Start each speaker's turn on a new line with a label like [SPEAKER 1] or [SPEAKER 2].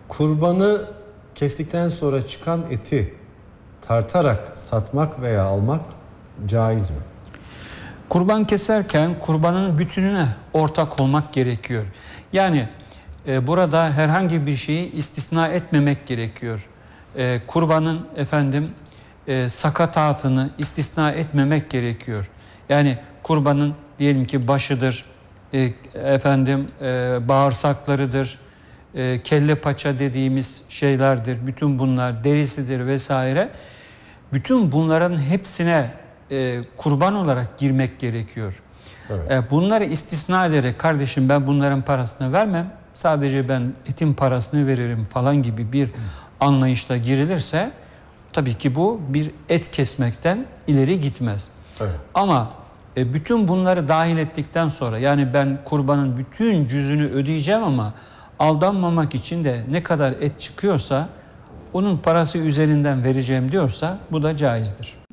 [SPEAKER 1] Kurbanı kestikten sonra çıkan eti tartarak satmak veya almak caiz mi?
[SPEAKER 2] Kurban keserken kurbanın bütününe ortak olmak gerekiyor. Yani burada herhangi bir şeyi istisna etmemek gerekiyor. Kurbanın sakatatını istisna etmemek gerekiyor. Yani kurbanın diyelim ki başıdır, bağırsaklarıdır, kelle paça dediğimiz şeylerdir. Bütün bunlar derisidir vesaire. Bütün bunların hepsine kurban olarak girmek gerekiyor. Evet. Bunları istisna ederek kardeşim ben bunların parasını vermem, sadece ben etin parasını veririm falan gibi bir anlayışla girilirse tabii ki bu bir et kesmekten ileri gitmez. Evet. Ama bütün bunları dahil ettikten sonra yani ben kurbanın bütün cüzünü ödeyeceğim ama aldanmamak için de ne kadar et çıkıyorsa onun parası üzerinden vereceğim diyorsa bu da caizdir.